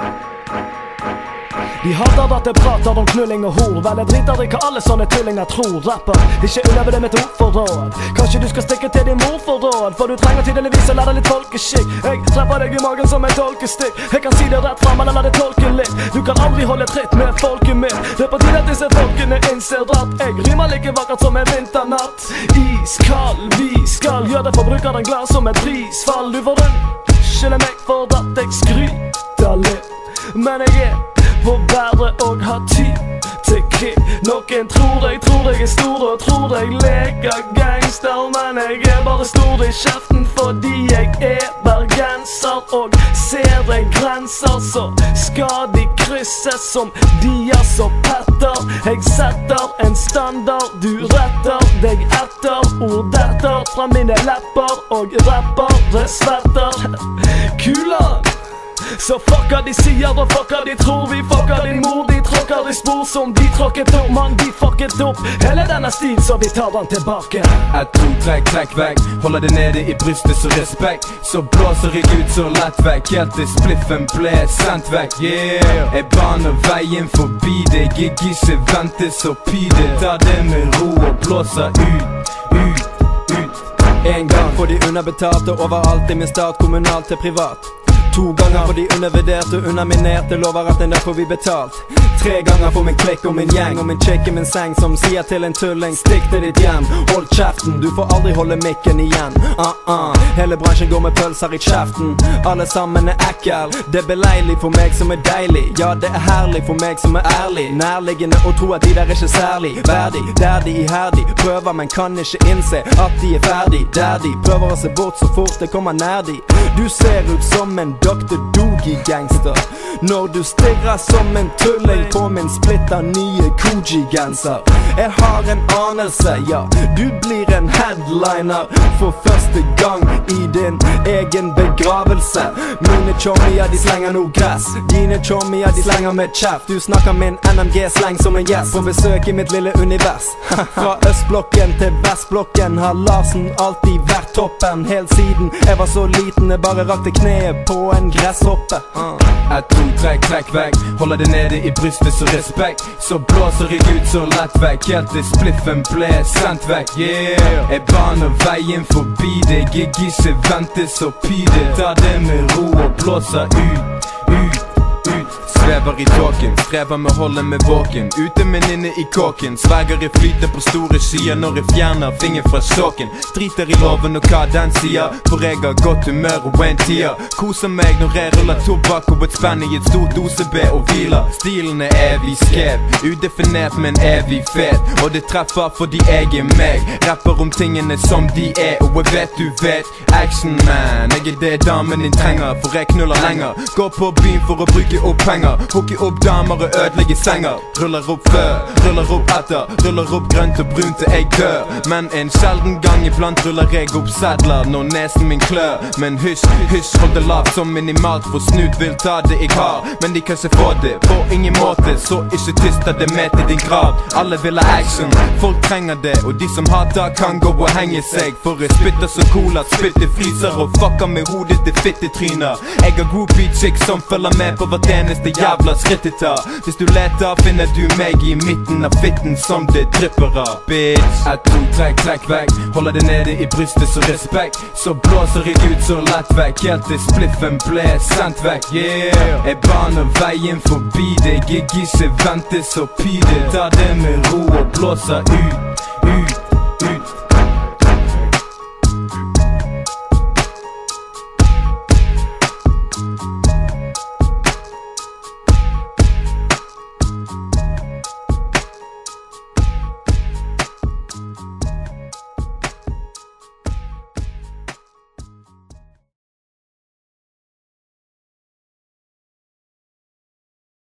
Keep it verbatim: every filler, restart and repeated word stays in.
De hater at jeg prater om knulling og hor. Vel, jeg driter i hva alle sånne tullinger tror. Rapper, ikke underve det med et ord for råd. Kanskje du skal stikke til din mor for råd, for du trenger tydeligvis å lære litt folkeskikk. Jeg treffer deg i magen som en tolkestikk. Jeg kan si det rett frem, eller la det tolke litt. Du kan aldri holde tritt med folket mitt. Det er på tide at disse folkene innser at jeg rimer like vakkert som en vinternatt. Iskald, vi skal gjøre det forbrukeren glad som et prisfall. Du får unnskylde meg for at jeg skryter litt, men jeg er på bæret og har Tytekick. Noen tror jeg, tror jeg er stor og tror jeg leker gangster, men jeg er bare stor i kjeften fordi jeg er bergenser. Og ser jeg grenser, så skal de krysses som Dias og Petter. Jeg setter en standard, du retter deg etter ord detter fra mine lepper, og rappere svetter. Kulan! Så fucka de sier og fucka de tror. Vi fucka din mor, de tråkker i spor som de tråkket opp. Man, de fucket opp hele denne stil, så vi tar den tilbake. Et, to, trekk, trekk vekk. Holder det nede i brystet så respekt. Så blåser jeg ut så lett vekk, helt til spliffen ble sendt vekk. Yeah, jeg baner veien forbi deg. Jeg ikke venter så pide. Ta det med ro og blåser ut, ut, ut. En gang for de underbetalte overalt i min start, kommunalt til privat. To ganger for de undervurderte og underminerte, lover at en der får vi betalt. Tre ganger for min klikk og min gjeng og min chick i min seng som sier til en tulling, stikk til ditt hjem. Hold kjeften, du får aldri holde mikken igjen. Uh-uh, hele bransjen går med pølser i kjeften. Alle sammen er ekkel. Det er beleilig for meg som er deilig. Ja, det er herlig for meg som er ærlig. Nærliggende å tro at de der er ikke særlig verdig. Der de iherdig prøver, men kan ikke innse at de er ferdig. Der de prøver å se bort så fort det kommer nær de. Du ser ut som en doktor Doogie-gangster når du stirrer som en tulling på min splitter nye Koji-genser. Jeg har en anelse, ja, du blir en headliner for første gang i din egen begravelse. Mine chommier, de slenger noe gress. Dine chommier, de slenger med kjeft. Du snakker min N M G-sleng som en gjest på besøk i mitt lille univers. Fra østblokken til vestblokken har Larsen alltid vært toppen. Helt siden jeg var så liten, jeg bare rakte kneet på en gresshoppe. uh. Et, to, trekk, trekk vekk. Holder det nede i brystet så respekt. Så blåser jeg ut så lett vekk, helt til spliffen ble sendt vekk. Yeah, jeg baner veien forbi deg. Jeg ikke venter så pide. Ta det med ro og blåser ut, ut, ut. Svever i tåken, strever med å holde meg våken. Ute men inne i kåken. Sverger i flyter på store skyer når jeg fjerner finger fra sjåken. Driter i loven og hva den sier, for jeg har godt humør og en tier. Koser meg når jeg ruller tobakk og et spenn i et stort O C B og hviler. Stilen er evig skrev, udefinert men evig fet. Og det treffer fordi jeg er meg. Rapper om tingene som de er, og jeg vet du vet. Action man, jeg er det damen din trenger, for jeg knuller lenger. Går på byen for å bruke opp penger. Hooker opp damer og ødelegger senger. Ruller opp før, ruller opp etter. Ruller opp grønt og brunt til jeg dør. Men en sjelden gang iblant ruller jeg opp sedler når nesen min klør. Men hysj, hysj, hold det lavt som minimalt, for snut vil ta det jeg har. Men de kan ikke få det på ingen måte, så ikke tyster det med til din grav. Alle vil ha action, folk trenger det, og de som hater kan gå og henge seg. For jeg spytter så cool at spytter fryser og fucker med hodet til fittetryner. Jeg har groupie chick som følger med på hvert eneste jævla skritt jeg tar. Hvis du leter, finner du meg i midten av fitten som det drypper av, bitch. Et, to, trekk, trekk vekk. Holder det nede i brystet så respekt. Så blåser jeg ut så lett vekk, helt til spliffen ble sendt vekk. Yeah, jeg baner veien forbi deg. Jeg ikke venter så pide. Ta det med ro og blåser ut,